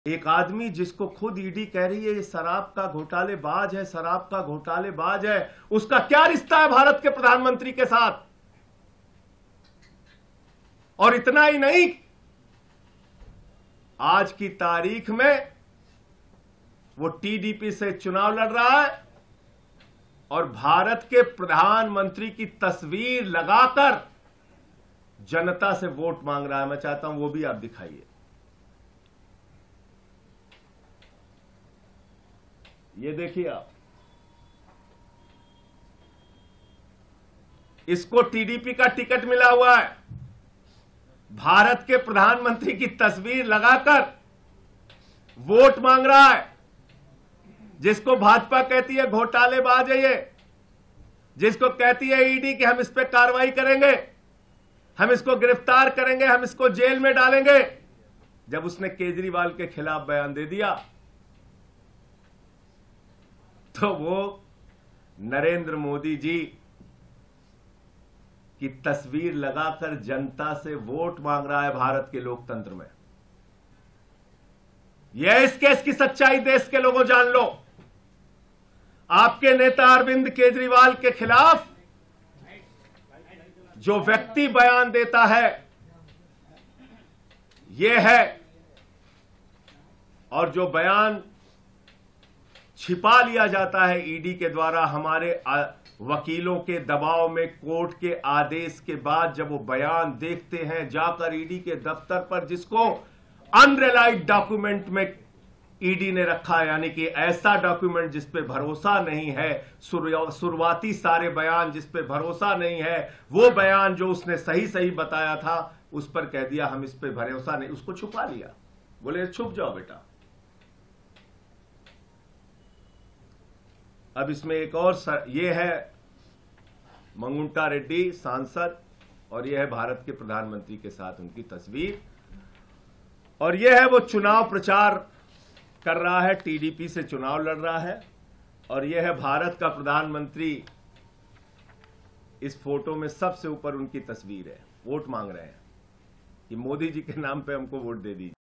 एक आदमी जिसको खुद ईडी कह रही है ये शराब का घोटालेबाज है, शराब का घोटालेबाज है, उसका क्या रिश्ता है भारत के प्रधानमंत्री के साथ? और इतना ही नहीं, आज की तारीख में वो टीडीपी से चुनाव लड़ रहा है और भारत के प्रधानमंत्री की तस्वीर लगाकर जनता से वोट मांग रहा है। मैं चाहता हूं वो भी आप दिखाइए। ये देखिए आप, इसको टीडीपी का टिकट मिला हुआ है, भारत के प्रधानमंत्री की तस्वीर लगाकर वोट मांग रहा है। जिसको भाजपा कहती है घोटालेबाज है ये, जिसको कहती है ईडी कि हम इस पे कार्रवाई करेंगे, हम इसको गिरफ्तार करेंगे, हम इसको जेल में डालेंगे। जब उसने केजरीवाल के खिलाफ बयान दे दिया तो वो नरेंद्र मोदी जी की तस्वीर लगाकर जनता से वोट मांग रहा है भारत के लोकतंत्र में। यह इस केस की सच्चाई देश के लोगों जान लो। आपके नेता अरविंद केजरीवाल के खिलाफ जो व्यक्ति बयान देता है यह है, और जो बयान छिपा लिया जाता है ईडी के द्वारा हमारे वकीलों के दबाव में, कोर्ट के आदेश के बाद जब वो बयान देखते हैं जाकर ईडी के दफ्तर पर, जिसको अनरिलाइड डॉक्यूमेंट में ईडी ने रखा है, यानी कि ऐसा डॉक्यूमेंट जिस पे भरोसा नहीं है, शुरुआती सारे बयान जिस पे भरोसा नहीं है, वो बयान जो उसने सही सही बताया था उस पर कह दिया हम इस पे भरोसा नहीं, उसको छुपा लिया। बोले छुप जाओ बेटा। अब इसमें एक और ये है मंगुंटा रेड्डी सांसद, और ये है भारत के प्रधानमंत्री के साथ उनकी तस्वीर, और ये है वो चुनाव प्रचार कर रहा है, टीडीपी से चुनाव लड़ रहा है, और ये है भारत का प्रधानमंत्री। इस फोटो में सबसे ऊपर उनकी तस्वीर है, वोट मांग रहे हैं कि मोदी जी के नाम पे हमको वोट दे दीजिए।